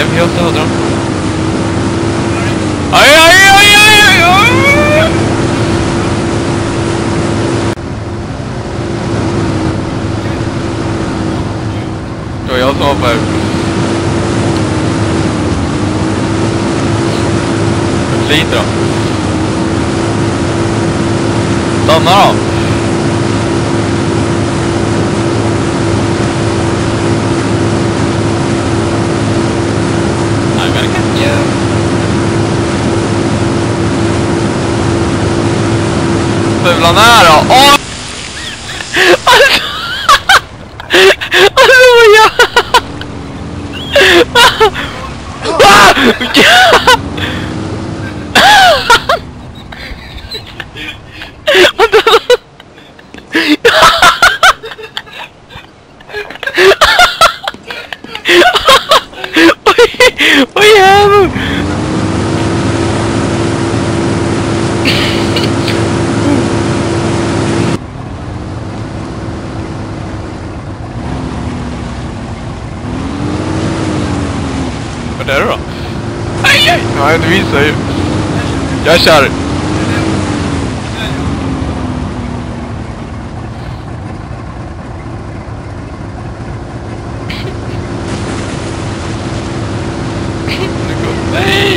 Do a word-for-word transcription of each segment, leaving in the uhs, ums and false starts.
Nej, men jag dödar dem. Aj, aj, aj, aj, aj! Det var jag som hoppade ut. Lite då. Stanna då. I gotta get you. Fula nära. Åh! Alltså! Alltså vad jag... Vad jävlar! Vad är det då? Aj, aj! Ja, det visar ju. Jag kör. Nej!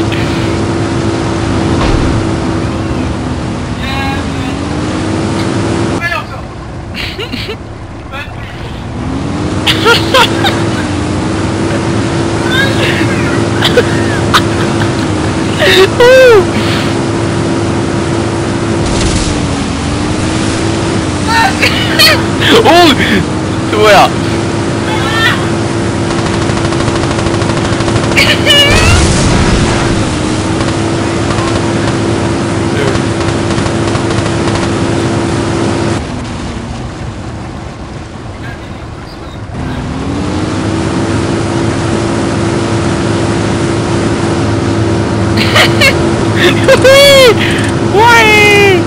Oh! Så ja. Why?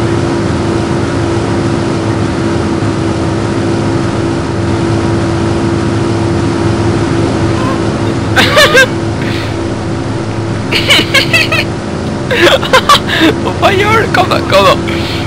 Vad fan gör du? Kom då, kom då.